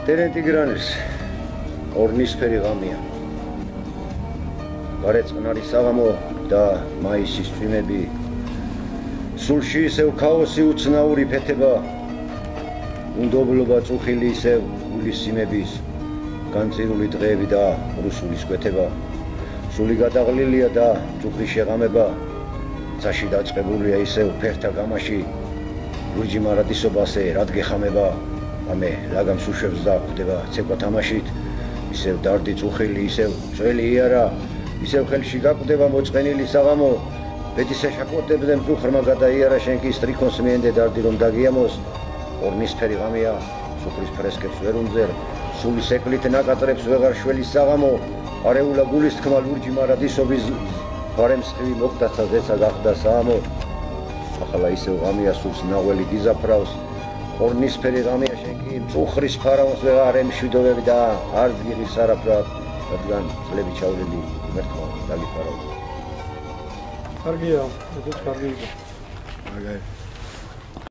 Terentigranis ორნისფერი ღამეა. გარეწყნარი საღამო და მაისის წვიმები. სულში ისევ ქაოსი უცნაური ფეთება. უნდობლობა წუხილი ისევ გულისიმების. განწირული დღეები და რუსულის კვეთება. სული გადაღლილია და წუხი შეღამება. წაში დაწყებულია ისევ ფერთა გამაში. ლურჯი მარადისობასე რად გეხამება. ამე ლაგამს უშვებს და ხდება ცეკვა თამაშით. ისევ დარდი წუხილი, ისევ წველი იარა, ისევ ხელში გაკვდება მოწყენილი საღამო. ბედის ეშაკոտებზე მწუხრმა გადაიარა შენ კი სტრიქონს მიენდე დარდი რომ დაგიამოს. ორნისფერი ღამეა, სუფრის ფრესკებს ვერ უმძერ, სულის ეკლით ნაკატრებს ვეღარ შველის საღამო. არეულა გულის თქმა ლურჯი მარადისობის ბარემსხივი მოკვდაცა ზეცა გახდა საამო. ახლა ისევ ღამეა სულს ნაღველი გიზაფრავს. ორნისფერი ღამეა შენ კი მწუხრის ფარაონს ვეღარ ემშვიდობები და არც გიღის არაფრად, რადგან წლები ჩავრილი მერტყმა დაგიფარავ. კარგია, ეს კარგი იყო. მაგარი.